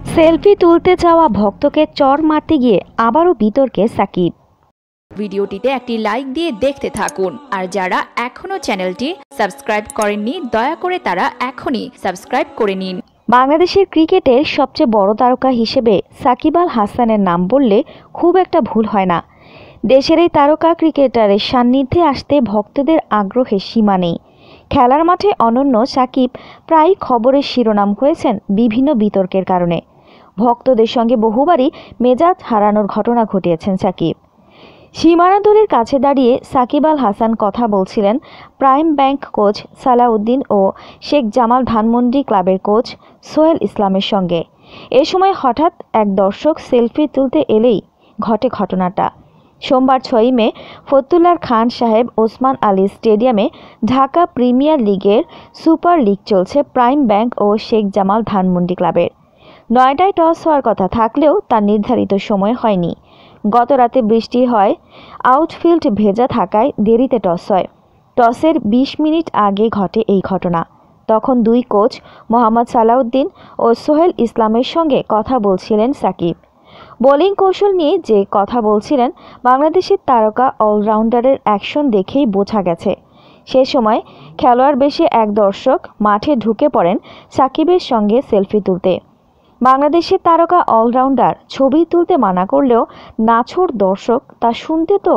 Selfie তুলতে যাওয়া ভক্তকে চড় মারতে গিয়ে আবারও বিতর্কে সাকিব। ভিডিওটিতে একটি লাইক দিয়ে দেখতে থাকুন, আর যারা এখনো চ্যানেলটি সাবস্ক্রাইব করেননি দয়া করে তারা এখনই সাবস্ক্রাইব করে নিন। বাংলাদেশের ক্রিকেটের সবচেয়ে বড় তারকা হিসেবে সাকিব আল হাসানের নাম বললে খুব একটা ভুল হয় না। দেশের এই তারকা ক্রিকেটারের সান্নিধ্যে আসতে ভক্তদের আগ্রহের সীমা নেই। খেলার মাঠে অনন্য সাকিব প্রায় খবরের শিরোনাম হয়েছেন বিভিন্ন বিতর্কের কারণে। ভক্তদের সঙ্গে বহুবারই মেজাজ হারানোর ঘটনা ঘটিয়েছেন সাকিব। সীমানাদুরের কাছে দাঁড়িয়ে সাকিব আল হাসান কথা বলছিলেন প্রাইম ব্যাংক কোচ সালাউদ্দিন ও শেখ জামাল ধানমন্ডি ক্লাবের কোচ সোহেল ইসলামের সঙ্গে। এ সময় হঠাৎ এক দর্শক সেলফি তুলতে এলেই ঘটে ঘটনাটা। সোমবার 6 মে ফতুল্লার খান সাহেব ওসমান আলী স্টেডিয়ামে ঢাকা প্রিমিয়ার লিগের সুপার লিগ চলছে প্রাইম ব্যাংক ও শেখ জামাল ধানমন্ডি ক্লাবের। 9টায় টস হওয়ার কথা থাকলেও তার নির্ধারিত সময় হয়নি। গত রাতে বৃষ্টি হয়, আউটফিল্ড ভেজা থাকায় দেরিতে টস হয়। টসের 20 মিনিট আগে ঘটে এই ঘটনা। তখন দুই কোচ মোহাম্মদ সালাউদ্দিন ও সোহেল ইসলামের সঙ্গে কথা বলছিলেন সাকিব। বোলিং কৌশল নিয়ে যে কথা বলছিলেন বাংলাদেশের তারকা অলরাউন্ডারের অ্যাকশন দেখেই বোঝা গেছে। সে সময় খেলোয়াড় বেশে এক দর্শক মাঠে ঢুকে পড়েন সাকিবের সঙ্গে সেলফি তুলতে। বাংলাদেশের তারকা অলরাউন্ডার ছবি তুলতে মানা করলেও নাছোড় দর্শক তা শুনতে তো।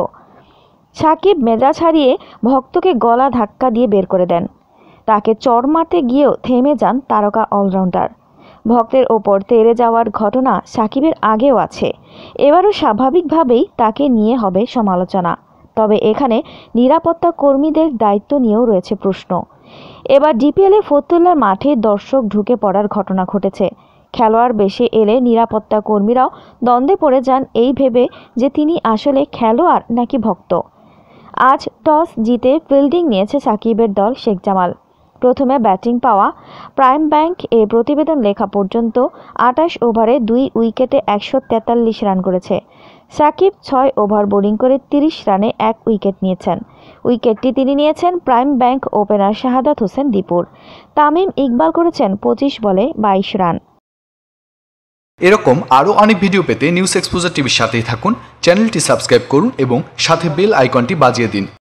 সাকিব মেজাজ হারিয়ে ভক্তকে গলা ধাক্কা দিয়ে বের করে দেন। তাকে চড় মারতে গিয়েও থেমে যান তারকা অলরাউন্ডার। ভক্তের ওপর তেড়ে যাওয়ার ঘটনা সাকিবের আগেও আছে। এবারও স্বাভাবিকভাবেই তাকে নিয়ে হবে সমালোচনা। তবে এখানে নিরাপত্তা কর্মীদের দায়িত্ব নিয়েও রয়েছে প্রশ্ন। এবার ডিপিএলে ফতুল্লার মাঠে দর্শক ঢুকে পড়ার ঘটনা ঘটেছে। খেলোয়াড় বেশি এলে নিরাপত্তা কর্মীরাও দ্বন্দ্বে পড়ে যান এই ভেবে যে তিনি আসলে খেলোয়াড় নাকি ভক্ত। আজ টস জিতে ফিল্ডিং নিয়েছে সাকিবের দল শেখ জামাল। প্রথমে ব্যাটিং পাওয়া প্রাইম ব্যাংক এ প্রতিবেদন লেখা পর্যন্ত 28 ওভারে 2 উইকেটে 143 রান করেছে। সাকিব 6 ওভার বোলিং করে 30 রানে 1 উইকেট নিয়েছেন। উইকেটটি তিনি নিয়েছেন Prime Bank opener Shahadat Hossain দীপুর। তামিম ইকবাল করেছেন 25 বলে 22 রান। এরকম আরও অনেক ভিডিও পেতে নিউজ এক্সপোজার টিভির সাথেই থাকুন। চ্যানেলটি সাবস্ক্রাইব করুন এবং সাথে বেল আইকনটি বাজিয়ে দিন।